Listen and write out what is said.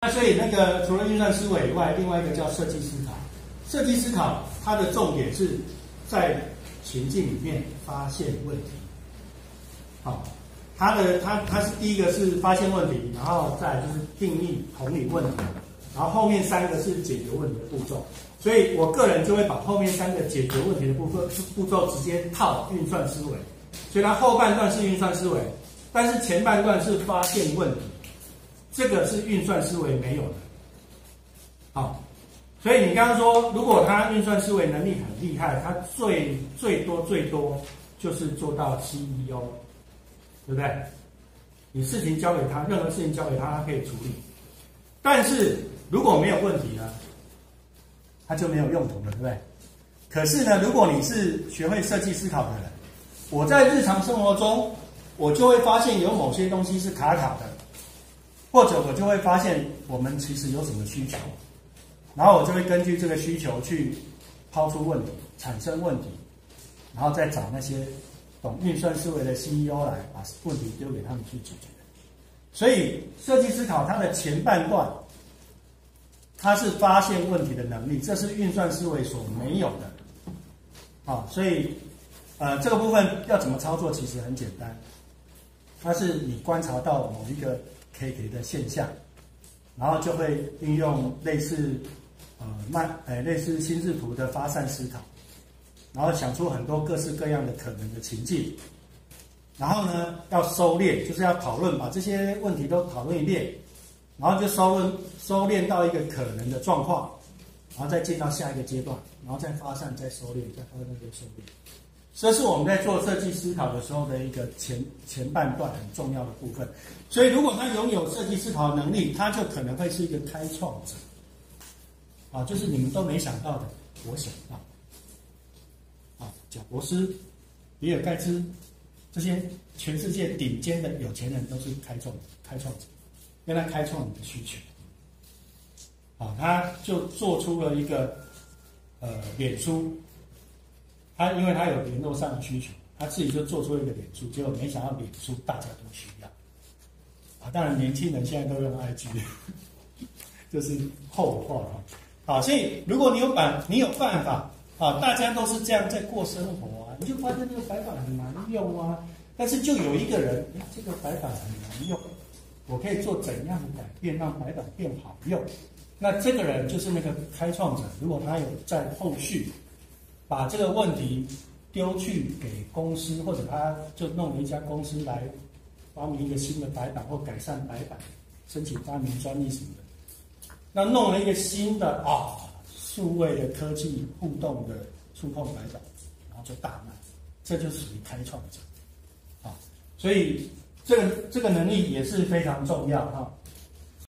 那所以那个除了运算思维以外，另外一个叫设计思考。设计思考它的重点是在情境里面发现问题。好，它是第一个是发现问题，然后再来就是定义同理问题，然后后面3个是解决问题的步骤。所以我个人就会把后面3个解决问题的步骤直接套运算思维。所以它后半段是运算思维，但是前半段是发现问题，这个是运算思维没有的。好，所以你刚刚说，如果他运算思维能力很厉害，他最多就是做到 CEO， 对不对？你事情交给他，任何事情交给他，他可以处理。但是如果没有问题呢，他就没有用途了，对不对？可是呢，如果你是学会设计思考的人，我在日常生活中，我就会发现有某些东西是卡卡的，或者我就会发现我们其实有什么需求，然后我就会根据这个需求去抛出问题，产生问题，然后再找那些懂运算思维的 CEO 来把问题丢给他们去解决。所以设计思考它的前半段，它是发现问题的能力，这是运算思维所没有的。所以这个部分要怎么操作其实很简单，它是你观察到某一个 KK 的现象，然后就会运用类似类似心智图的发散思考，然后想出很多各式各样的可能的情境，然后呢要收敛，就是要讨论，把这些问题都讨论一遍，然后就收敛到一个可能的状况，然后再进到下一个阶段，然后再发散，再收敛，再发散，再收敛。这是我们在做设计思考的时候的一个前半段很重要的部分。所以如果他拥有设计思考的能力，他就可能会是一个开创者。就是你们都没想到的，我想到。贾伯斯、比尔盖茨这些全世界顶尖的有钱人都是开创者，因为他开创你的需求。他就做出了一个脸书。因为他有联络上的需求，他自己就做出了一个脸书，结果没想到脸书大家都需要。当然年轻人现在都用 IG， 这是后话。所以如果你有办法大家都是这样在过生活你就发现这个白板很难用但是就有一个人，这个白板很难用，我可以做怎样的改变让白板变好用？那这个人就是那个开创者，如果他有在后续把这个问题丢去给公司，或者他就弄了一家公司来发明一个新的白板或改善白板，申请发明专利什么的，那弄了一个新的数位的科技互动的触控白板，然后就大卖，这就属于开创者。所以这个能力也是非常重要